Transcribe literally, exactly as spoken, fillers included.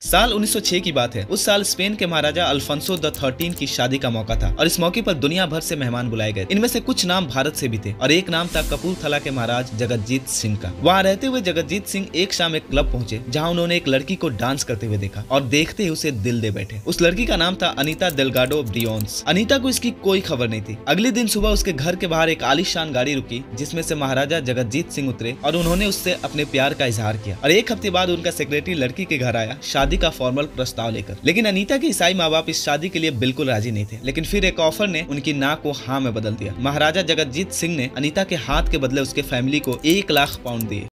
साल उन्नीस सौ छह की बात है। उस साल स्पेन के महाराजा अल्फांसो द थर्टीन की शादी का मौका था और इस मौके पर दुनिया भर से मेहमान बुलाए गए। इनमें से कुछ नाम भारत से भी थे और एक नाम था कपूरथला के महाराज जगतजीत सिंह का। वहाँ रहते हुए जगतजीत सिंह एक शाम एक क्लब पहुंचे जहाँ उन्होंने एक लड़की को डांस करते हुए देखा और देखते ही उसे दिल दे बैठे। उस लड़की का नाम था अनीता डेल्गाडो ब्रियोन्स। अनीता को इसकी कोई खबर नहीं थी। अगले दिन सुबह उसके घर के बाहर एक आलीशान गाड़ी रुकी जिसमें से महाराजा जगतजीत सिंह उतरे और उन्होंने उससे अपने प्यार का इजहार किया और एक हफ्ते बाद उनका सेक्रेटरी लड़की के घर आया शादी का फॉर्मल प्रस्ताव लेकर। लेकिन अनीता के ईसाई माँ बाप इस शादी के लिए बिल्कुल राजी नहीं थे। लेकिन फिर एक ऑफर ने उनकी ना को हाँ में बदल दिया। महाराजा जगतजीत सिंह ने अनीता के हाथ के बदले उसके फैमिली को एक लाख पाउंड दिए।